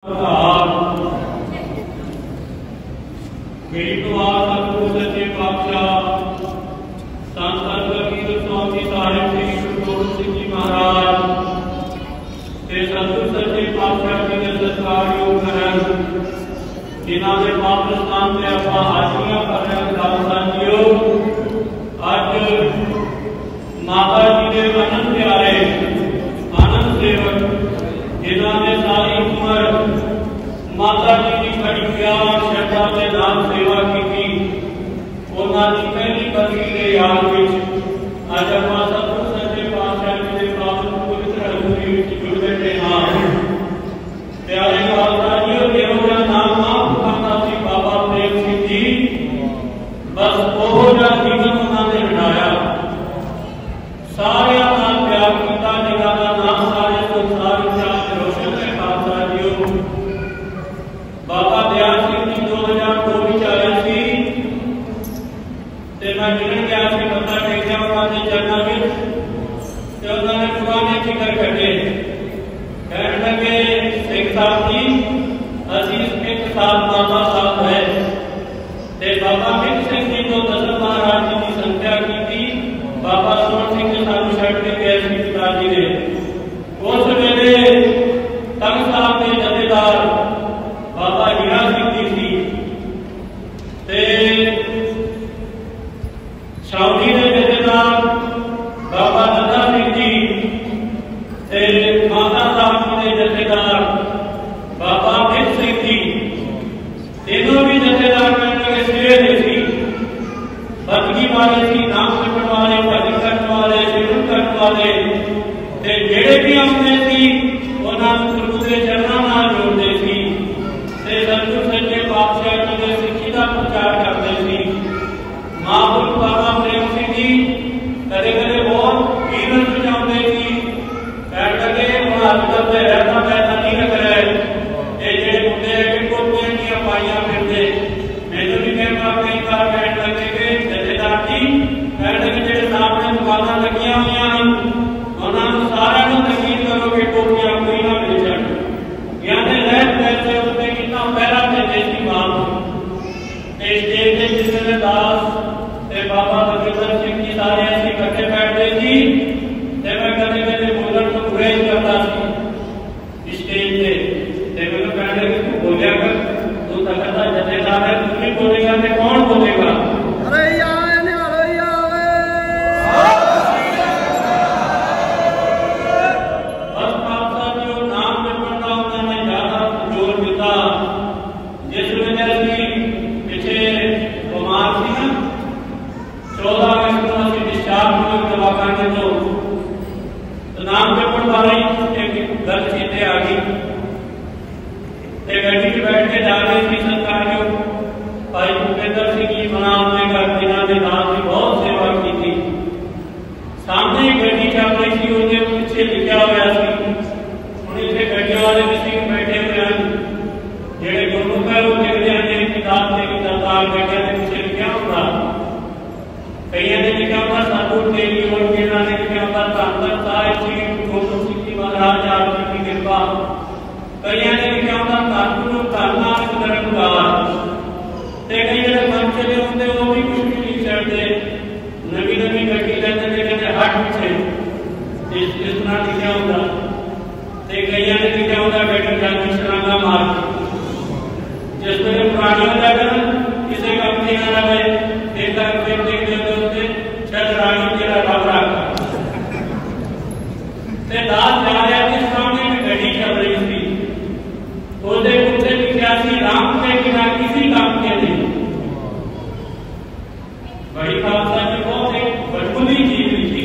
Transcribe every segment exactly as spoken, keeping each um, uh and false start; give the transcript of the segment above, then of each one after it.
मेरी दुआ सतगुरु सच्चे पातशाह संत कबीर स्वामी साहिब श्री गुरु गोबिंद सिंह जी महाराज ते सतगुरु सच्चे पातशाह जी के सत्कारयोग हैं जिन्हां दे पावन स्थान ते आपां हाजिरियां कर रहे विधान साजियो। अज माता जी के आनंद प्यारे आनंद सेवक जिन्हां ने सारी उम्र माता जी की बड़ी प्यार श्रद्धा के नाम सेवा की थी उन्होंने पहली बरसी के याद में अज आप सतगुरु सच्चे पातशाह जी के पावन पवित्र हजूरी में जुड़ बैठे हाँ। प्यारे खालसा जी जिहो नाम आप पुकारता सी बाबा प्रेम सिंह जी बस ओहो जिहा जीवन उन्होंने बनाया सारे नाल प्यार किया जिन्हां दा नाम सारे संसार विच रोशन है। खालसा जी बाबा दयाल सिंह जी दो हजार दो में आए थे मैं मिलन गया सी बंदा टेकिया उन्होंने चरणों में उन्होंने पुराने जिक्र कटे कह लगे सिख साहब जी असी एक साल बाबा साहब है ते बाबा मित सिंह जी को दसम महाराज जी की संख्या की थी बाबा सोहन सिंह जी सानू छड़ के गए सी पिताजी ने उस वेले तंग साहब के जथेदार बाबा हीरा सिंह जी सी ते छावनी के जथेदार बाबा नंदा सिंह जी ते माता साहब जी के जथेदार बाबा मित सिंह जी तीनों भी जथेदार कहने सिरे दे सी बदगी वाले सी नाम जपण वाले भजन करने वाले सिमरन करने वाले ते जेड़े भी आउंदे सी उन्हां नूं गुरु दे चरणां नाल जोड़दे सी ते सतगुरु सच्चे पातशाह जी दे सिੱਖੀ ਦਾ प्रचार करते सी। महापुरुष बाबा प्रेम सिंह जी कदे कदे बहुत कीर्तन बजाते सी कह लगे महाराज का रहता पैदा नहीं रख रहे ये जेडे मुंडे है कि कोटियां दी पाइयां फिरदे मैनू भी कहना कई बार कह लगे कि जथेदार जी कह लगे जेडे सामने दुकानां लगियां हुई उन्हां नूं सारिआं नूं तकीद करो कि कोटियां कोई ना मिल जाण यानी रहत पैसे उत्ते कितना पहरा देते सी बात स्टेज के जिस वेले दास ते बाबा बलविंदर सिंह जी सारे असीं इकट्ठे बैठते सी ते मैं कदे कदे बोलण तो बुरा ही करता सी स्टेज पे ते मैनूं कहंदे कि तू बोलिया कर तू तां कहता जथेदार है तू नहीं बोलेगा ते कौन बोलेगा। अरे यार निहालो ही आवे बस खालसा जी वो नाम जपण दा उन्होंने ज्यादा जोर दिता। जिस वेले असीं पिछे बीमार सी ना चौदह अगस्त को असीं डिस्चार्ज हुए दवाखाने तो नाम जपण वाले एक गल चेते आ गई ते गड्डी च बैठ के जा रहे सी सरकार भाई भूपेंद्र सिंह जी बना अपने घर जिन्हों ने नाम की बहुत सेवा की थी सामने ही गड्डी चल रही थी उसके पीछे लिखा हुआ हूँ इतने गड्डियों वाले भी सिंह बैठे हुए हैं जेडे गुरमुख है वो देखते हैं जी किताब से किताब गड्डिया के पीछे लिखा होगा कई ने लिखा होगा सतगुरु देवी और जिन्हों ने लिखा होगा धन साहिब श्री गुरु गोबिंद सिंह जी महाराज आप जी की कृपा कई ने लिखा होगा सतगुरु धन नानक निरंकार ते कई जो मन चले होंगे वो भी कुछ भी लिख छड़ते नवी नवी गड्डी लेते कहते हट पीछे इस इस तरह लिखा होगा ते कई ने लिखा होगा गड्डी जाती छलांगा मार जिस वेले पुरानी हो जाए किसी काम की ना रहे एक रुपये देखते होते चल रानी तेरा रब रख ते दास जा रहा थी सामने में गड्डी चल रही थी उसके उत्ते लिखा सी राम के बिना किसी काम के नहीं। बड़ी खालसा जी बहुत एक बड़बुली चीज थी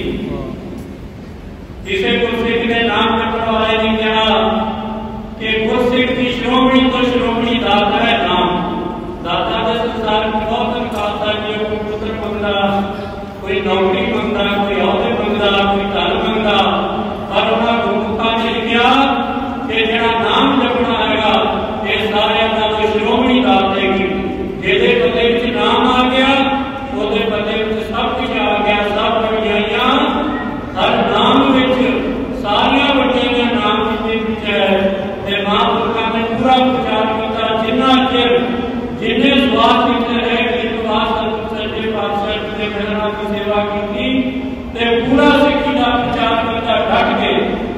जिसे गुरसिख ने नाम जपण वाले ने कहा कि गुरसिख की श्रोमणी तो श्रोमणी दाता है नाम दाता के संसार में बहुत खालसा जी कोई पुत्र मंगता कोई नौकरी मंगता कोई अहदे मंगता कोई धन मंगता पर उन्होंने गुरमुखा ने लिखा कि जेड़ा नाम जपना हैगा ये सारे का तो श्रोमणी दाते की जेदे पते विच नाम आ गया ओदे पते विच सब कुछ आ गया सब वडियाइयां हर नाम विच सारियां वडियाइयां नाम के विच है ते महापुरुषां ने पूरा पूरा प्रचार किया जिन्ना चिर जिन्ने स्वाद किते है गरीबवास सच्चे पातशाह जी के घराना की सेवा की ते पूरा सिक्खी का प्रचार किया डट के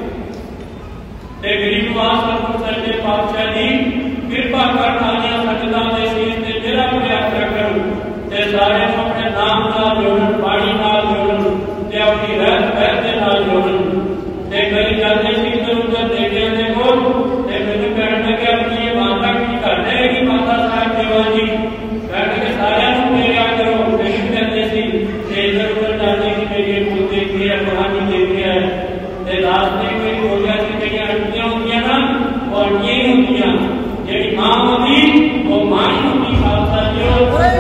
ते गरीबवास सच्चे पातशाह जी कृपा कर आलिया संगतां दे शीश ते मेरा प्रयास करो ते सारे अपने नाम नाल जोड़न पानी नाल जोड़न ते अपनी रहत बहत दे नाल जोड़न ते कई जाते सी इधर उधर देखे दे कोल ते मैनूं कहण लगे अपनी ये माता की कर देगी माता साहब देवा जी कहण के सारियां नूं मेरा करो मैनूं कहंदे सी ते इधर उधर जाते कि मेरी मूर्ति देखी है कहानी देखी है ते दास ने कोई बोलिया सी कि अंटियां होंदियां ना वो अंटियां ही होंदियां जेड़ी मां होंदी वो मां ही होंदी खालसा जी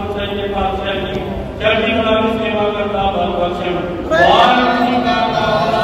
चढ़ती कला की सेवा करता बल बख्शण।